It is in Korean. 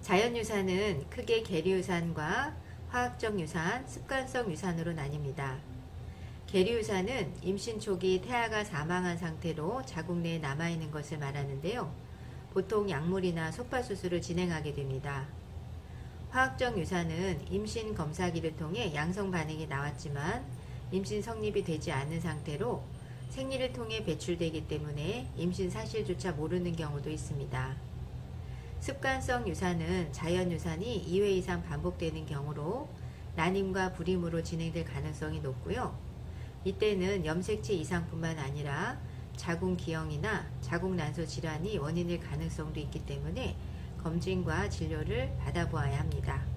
자연유산은 크게 계류유산과 화학적 유산, 습관성 유산으로 나뉩니다. 계류유산은 임신 초기 태아가 사망한 상태로 자궁 내에 남아있는 것을 말하는데요. 보통 약물이나 소파수술을 진행하게 됩니다. 화학적 유산은 임신 검사기를 통해 양성 반응이 나왔지만 임신 성립이 되지 않은 상태로 생리를 통해 배출되기 때문에 임신 사실조차 모르는 경우도 있습니다. 습관성 유산은 자연유산이 2회 이상 반복되는 경우로 난임과 불임으로 진행될 가능성이 높고요. 이때는 염색체 이상뿐만 아니라 자궁 기형이나 자궁 난소 질환이 원인일 가능성도 있기 때문에 검진과 진료를 받아보아야 합니다.